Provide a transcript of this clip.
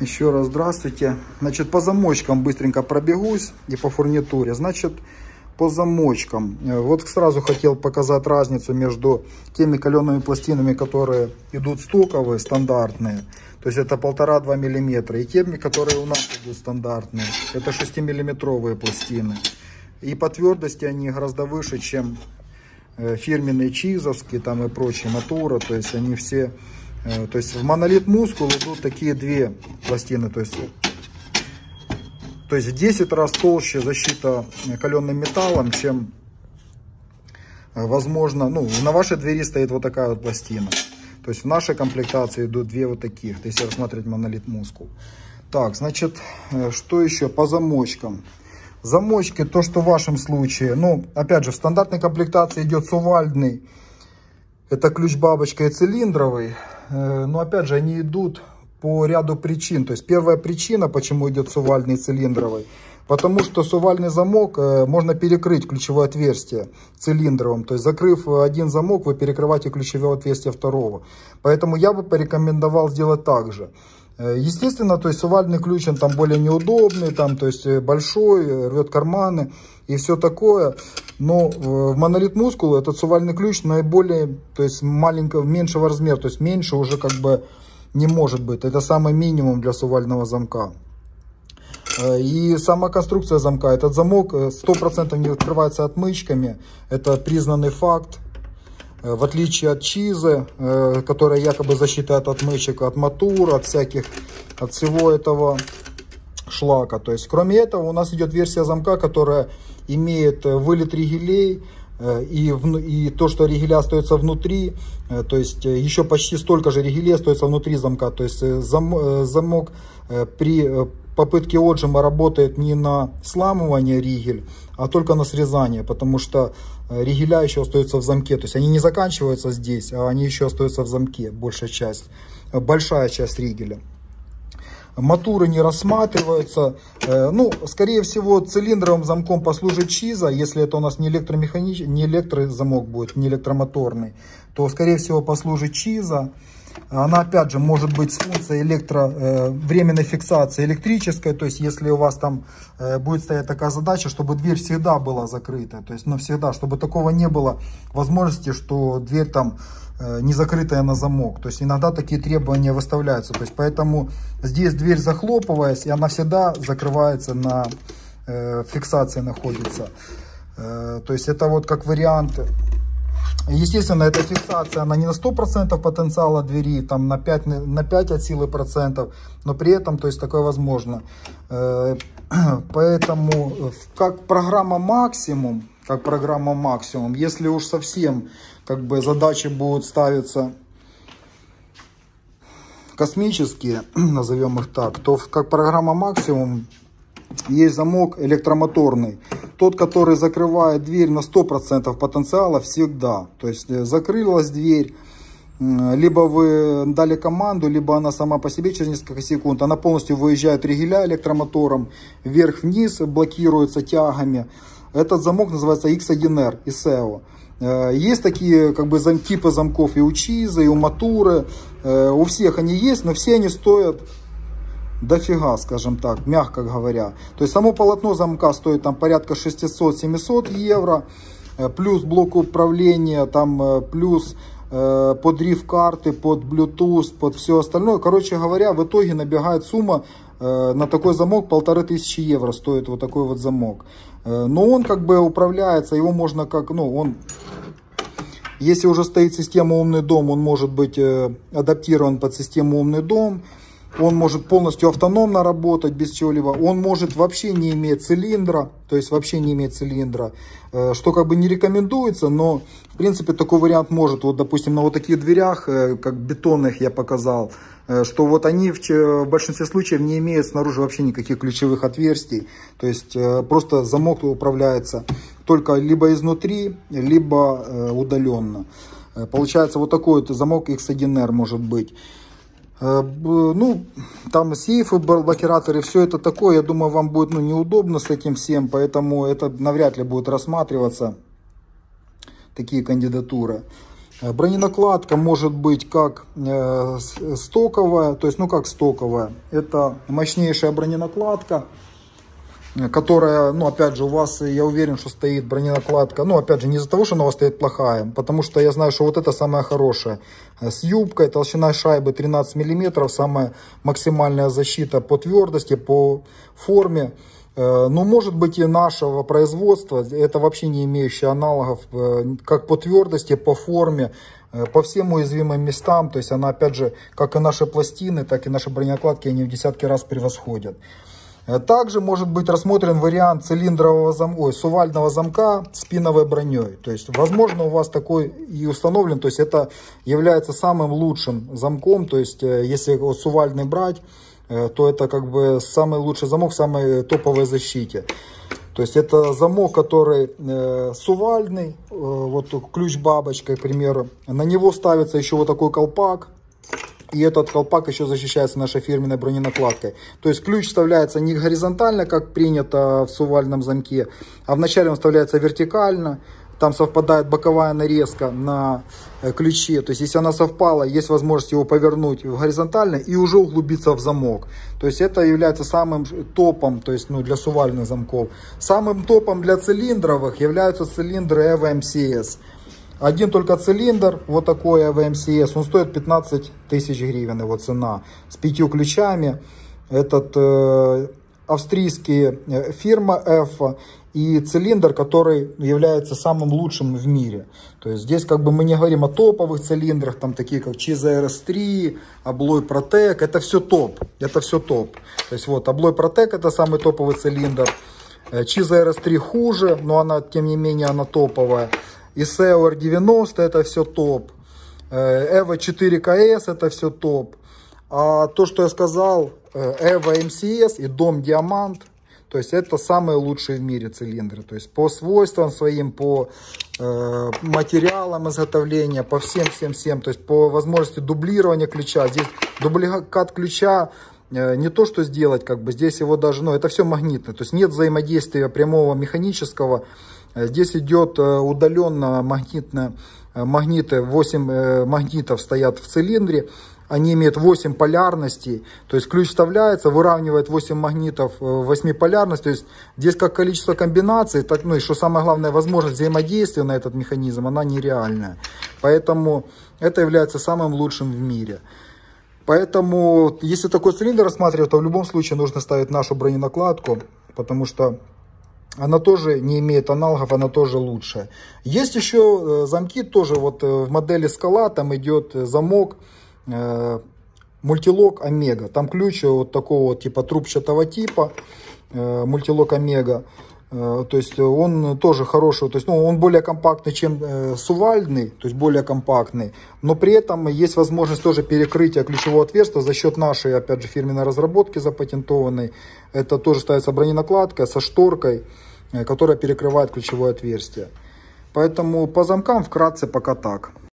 Еще раз здравствуйте. Значит, по замочкам быстренько пробегусь и по фурнитуре. Значит, по замочкам. Вот сразу хотел показать разницу между теми калеными пластинами, которые идут стоковые, стандартные. То есть это 1,5-2 мм. И теми, которые у нас идут стандартные. Это 6-миллиметровые пластины. И по твердости они гораздо выше, чем фирменные чизовские там и прочие Матура. То есть они все... То есть в монолит мускул идут такие две пластины, то есть в 10 раз толще защита каленым металлом, чем возможно, ну, на вашей двери стоит вот такая вот пластина. То есть в нашей комплектации идут две вот таких, если рассматривать монолит мускул. Так, значит, что еще по замочкам? Замочки, то, что в вашем случае, ну, опять же, в стандартной комплектации идет сувальдный. Это ключ-бабочка и цилиндровый. Но опять же, они идут по ряду причин. То есть первая причина, почему идет сувальный и цилиндровый. Потому что сувальный замок можно перекрыть ключевое отверстие цилиндровым. То есть закрыв один замок, вы перекрываете ключевое отверстие второго. Поэтому я бы порекомендовал сделать так же. Естественно, то есть сувальный ключ, он там более неудобный, там, то есть большой, рвет карманы и все такое. Но в монолит мускул этот сувальный ключ наиболее, то есть меньшего размера, то есть меньше уже как бы не может быть. Это самый минимум для сувального замка. И сама конструкция замка, этот замок 100% не открывается отмычками, это признанный факт. В отличие от чизы, которая якобы защита от отмычек, от Матур, от всего этого шлака. То есть, кроме этого, у нас идет версия замка, которая имеет вылет ригелей и то, что ригеля остается внутри. То есть, еще почти столько же ригелей остается внутри замка. То есть, замок при попытке отжима работает не на сламывание ригель, а только на срезание, потому что ригеля еще остаются в замке. То есть они не заканчиваются здесь, а они еще остаются в замке, большая часть ригеля. Матуры не рассматриваются. Ну, скорее всего, цилиндровым замком послужит чиза. Если это у нас не электромеханический, не электрозамок будет, не электромоторный, то, скорее всего, послужит чиза. Она, опять же, может быть с функцией временной фиксации электрической. То есть, если у вас там будет стоять такая задача, чтобы дверь всегда была закрыта. То есть, навсегда, чтобы такого не было возможности, что дверь там не закрытая на замок. То есть, иногда такие требования выставляются. То есть, поэтому здесь дверь захлопываясь, и она всегда закрывается на фиксации находится. То есть, это вот как вариант. Естественно, эта фиксация, она не на 100% потенциала двери, там на 5 от силы процентов, но при этом, то есть, такое возможно. Поэтому, как программа максимум, если уж совсем, как бы, задачи будут ставиться космические, назовем их так, то как программа максимум есть замок электромоторный. Тот, который закрывает дверь на 100% потенциала всегда. То есть закрылась дверь, либо вы дали команду, либо она сама по себе через несколько секунд. Она полностью выезжает ригеля электромотором, вверх-вниз блокируется тягами. Этот замок называется X1R, ISEO. Есть такие как бы типы замков и у чизы, и у Матуры. У всех они есть, но все они стоят дофига, скажем так, мягко говоря. То есть само полотно замка стоит там порядка 600-700 евро, плюс блок управления, там плюс под риф-карты, под Bluetooth, под все остальное. Короче говоря, в итоге набегает сумма на такой замок 1500 евро стоит вот такой вот замок. Но он как бы управляется, его можно как, ну, он... Если уже стоит система «Умный дом», он может быть адаптирован под систему «Умный дом». Он может полностью автономно работать без чего-либо. Он может вообще не иметь цилиндра. То есть вообще не иметь цилиндра. Что как бы не рекомендуется. Но в принципе такой вариант может. Вот допустим на вот таких дверях, как бетонных я показал. Что вот они в большинстве случаев не имеют снаружи вообще никаких ключевых отверстий. То есть просто замок управляется только либо изнутри, либо удаленно. Получается вот такой вот замок X1R может быть. Ну, там сейфы, блокираторы, все это такое, я думаю, вам будет, ну, неудобно с этим всем, поэтому это навряд ли будет рассматриваться, такие кандидатуры. Броненакладка может быть как стоковая, то есть, ну как стоковая, это мощнейшая броненакладка, которая, ну опять же, у вас, я уверен, что стоит броненакладка, ну опять же, не из-за того, что она у вас стоит плохая, потому что я знаю, что вот это самая хорошая, с юбкой, толщина шайбы 13 мм, самая максимальная защита по твердости, по форме. Ну, может быть, и нашего производства, это вообще не имеющие аналогов, как по твердости, по форме, по всем уязвимым местам. То есть она, опять же, как и наши пластины, так и наши броненакладки, они в десятки раз превосходят. Также может быть рассмотрен вариант цилиндрового сувального замка с пиновой броней. То есть, возможно, у вас такой и установлен, то есть это является самым лучшим замком. То есть, если вот сувальный брать, то это как бы самый лучший замок в самой топовой защите. То есть это замок, который сувальный, вот ключ бабочкой, к примеру. На него ставится еще вот такой колпак. И этот колпак еще защищается нашей фирменной броненакладкой. То есть ключ вставляется не горизонтально, как принято в сувальном замке, а вначале он вставляется вертикально. Там совпадает боковая нарезка на ключе. То есть, если она совпала, есть возможность его повернуть горизонтально и уже углубиться в замок. То есть, это является самым топом, то есть, ну, для сувальных замков. Самым топом для цилиндровых являются цилиндры EVO MCS. Один только цилиндр, вот такой EVO MCS, он стоит 15 тысяч гривен, его цена. С 5 ключами. Этот австрийская фирма EVO. И цилиндр, который является самым лучшим в мире. То есть здесь как бы мы не говорим о топовых цилиндрах, там такие как Chiza RS3, Abloy Protec, это все топ. Это все топ. То есть вот Abloy Protec это самый топовый цилиндр. Chiza RS3 хуже, но она, тем не менее, она топовая. ISEO R90 это все топ. EVO 4KS это все топ. А то, что я сказал, EVO MCS и Dom Diamant, то есть это самые лучшие в мире цилиндры. То есть по свойствам своим, по материалам изготовления, по всем. То есть по возможности дублирования ключа. Здесь дубликат ключа не то, что сделать, как бы здесь его даже, ну это все магнитно. То есть нет взаимодействия прямого механического. Здесь идет удаленно магниты, 8 магнитов стоят в цилиндре. Они имеют 8 полярностей, то есть ключ вставляется, выравнивает 8 магнитов 8 полярностей. То есть здесь как количество комбинаций, так, ну и что самое главное, возможность взаимодействия на этот механизм, она нереальная. Поэтому это является самым лучшим в мире. Поэтому, если такой цилиндр рассматривать, то в любом случае нужно ставить нашу броненакладку, потому что она тоже не имеет аналогов, она тоже лучшая. Есть еще замки, тоже вот в модели Scala, там идет замок мультилок Омега. Там ключ вот такого вот типа трубчатого типа, мультилок Омега. То есть он тоже хороший, то есть ну, он более компактный, чем сувальный, то есть более компактный. Но при этом есть возможность тоже перекрытия ключевого отверстия за счет нашей, опять же, фирменной разработки запатентованной. Это тоже ставится броненакладка со шторкой, которая перекрывает ключевое отверстие. Поэтому по замкам вкратце пока так.